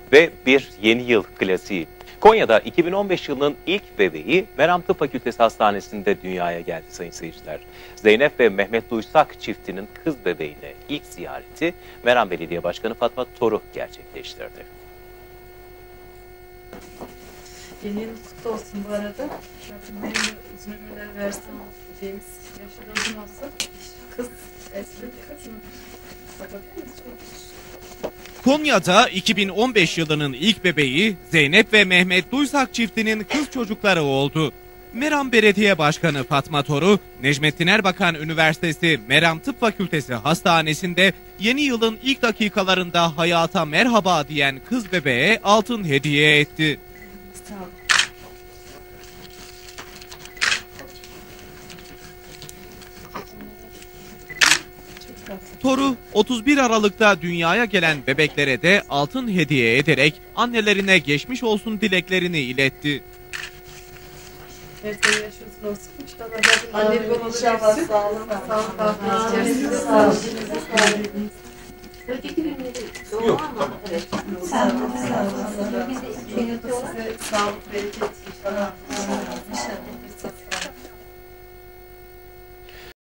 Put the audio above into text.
Ve bir yeni yıl klasiği. Konya'da 2015 yılının ilk bebeği Meram Tıp Fakültesi Hastanesi'nde dünyaya geldi sayın seyirciler. Zeynep ve Mehmet Duysak çiftinin kız bebeğine ilk ziyareti Meram Belediye Başkanı Fatma Toru gerçekleştirdi. Yeni yıl kutlu olsun bu arada. Rabbim benim de uzun ömürler versin. James yaşı da uzun olsun. Kız, esmer kız mı? Konya'da 2015 yılının ilk bebeği Zeynep ve Mehmet Duysak çiftinin kız çocukları oldu. Meram Belediye Başkanı Fatma Toru, Necmettin Erbakan Üniversitesi Meram Tıp Fakültesi Hastanesi'nde yeni yılın ilk dakikalarında hayata merhaba diyen kız bebeğe altın hediye etti. Sağ ol. Toru 31 Aralık'ta dünyaya gelen bebeklere de altın hediye ederek annelerine geçmiş olsun dileklerini iletti. Evet, senin yaşı uzun olsun. İnşallah Rabbim anneli babalı İnşallah versin. sağ olun. Sağlık, afiyet içerisinde. Sağ olun. Öteki günleri doğru ama evet. Sağ olun. Sağ olun. Size sağlık, bereket inşallah. İnşallah.